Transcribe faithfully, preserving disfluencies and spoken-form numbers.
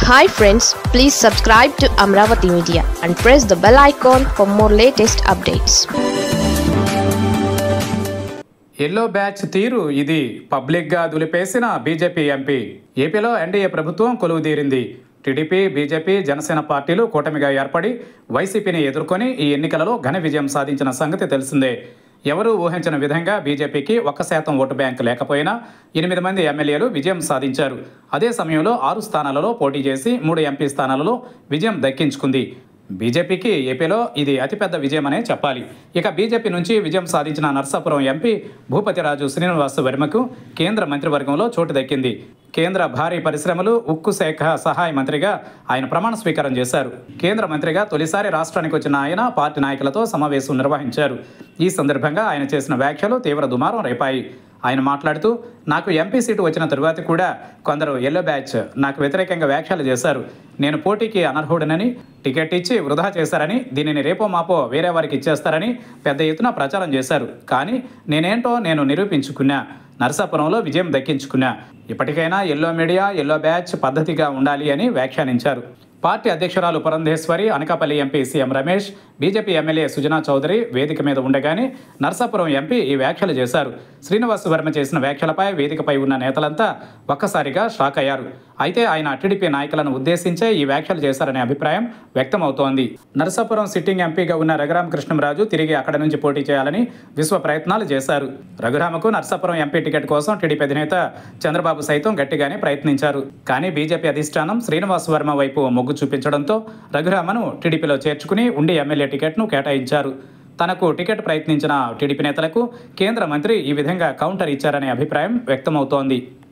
Hi friends, please subscribe to Amravati Media and press the bell icon for more latest updates. Yellow batch తీరు ఇది పబ్లిక్గా దులిపేసిన BJP MP. ఏపీలో NDA ప్రభుత్వం కొలువుదీరింది. టీడీపీ, బీజేపీ, జనసేన పార్టీలు కూటమిగా ఏర్పడి వైసీపీని ఎదుర్కొని ఈ ఎన్నికలలో ఘన విజయం సాధించిన సంగతి తెలిసిందే. ఎవరూ ఊహించిన విధంగా బీజేపీకి ఒక్క శాతం ఓటు బ్యాంక్ లేకపోయినా ఎనిమిది మంది ఎమ్మెల్యేలు విజయం సాధించారు. అదే సమయంలో ఆరు స్థానాలలో పోటీ చేసి మూడు ఎంపీ స్థానాలలో విజయం దక్కించుకుంది. బీజేపీకి ఏపీలో ఇది అతిపెద్ద విజయమనే చెప్పాలి. ఇక బీజేపీ నుంచి విజయం సాధించిన నర్సాపురం ఎంపీ భూపతిరాజు శ్రీనివాస్ వర్మకు కేంద్ర మంత్రివర్గంలో చోటు దక్కింది. కేంద్ర భారీ పరిశ్రమలు, ఉక్కు శాఖ సహాయ మంత్రిగా ఆయన ప్రమాణ స్వీకారం చేశారు. కేంద్ర మంత్రిగా తొలిసారి రాష్ట్రానికి వచ్చిన ఆయన పార్టీ నాయకులతో సమావేశం నిర్వహించారు. ఈ సందర్భంగా ఆయన చేసిన వ్యాఖ్యలు తీవ్ర దుమారం రేపాయి. ఆయన మాట్లాడుతూ, నాకు ఎంపీ సీటు వచ్చిన తరువాత కూడా కొందరు ఎల్లో బ్యాచ్ నాకు వ్యతిరేకంగా వ్యాఖ్యలు చేశారు. నేను పోటీకి అనర్హుడనని, టికెట్ ఇచ్చి వృధా చేశారని, దీనిని రేపో మాపో వేరే వారికి ఇచ్చేస్తారని పెద్ద ఎత్తున ప్రచారం చేశారు. కానీ నేనేంటో నేను నిరూపించుకున్నా. నరసాపురంలో విజయం దక్కించుకున్నా. ఇప్పటికైనా ఎల్లో మీడియా, ఎల్లో బ్యాచ్ పద్ధతిగా ఉండాలి అని వ్యాఖ్యానించారు. పార్టీ అధ్యక్షురాలు Purandeswari, Anakapalli MP CM Ramesh, BJP MLA Sujana Chowdary వేదిక మీద ఉండగానే నర్సాపురం ఎంపీ ఈ వ్యాఖ్యలు చేశారు. శ్రీనివాస్ వర్మ చేసిన వ్యాఖ్యలపై వేదికపై ఉన్న నేతలంతా ఒక్కసారిగా షాక్ అయ్యారు. అయితే ఆయన టీడీపీ నాయకులను ఉద్దేశించే ఈ వ్యాఖ్యలు చేశారనే అభిప్రాయం వ్యక్తమవుతోంది. నర్సాపురం సిట్టింగ్ ఎంపీగా ఉన్న రఘురామకృష్ణంరాజు తిరిగి అక్కడ నుంచి పోటీ చేయాలని విశ్వ ప్రయత్నాలు చేశారు. రఘురామకు నర్సాపురం ఎంపీ టికెట్ కోసం టీడీపీ అధినేత చంద్రబాబు సైతం గట్టిగానే ప్రయత్నించారు. కానీ బీజేపీ అధిష్టానం శ్రీనివాస్ వర్మ వైపు మొగ్గు చూపించడంతో రఘురామను టీడీపీలో చేర్చుకుని ఉండి ఎమ్మెల్యే టికెట్ను కేటాయించారు. తనకు టికెట్ ప్రయత్నించిన టీడీపీ నేతలకు కేంద్ర మంత్రి ఈ విధంగా కౌంటర్ ఇచ్చారనే అభిప్రాయం వ్యక్తమవుతోంది.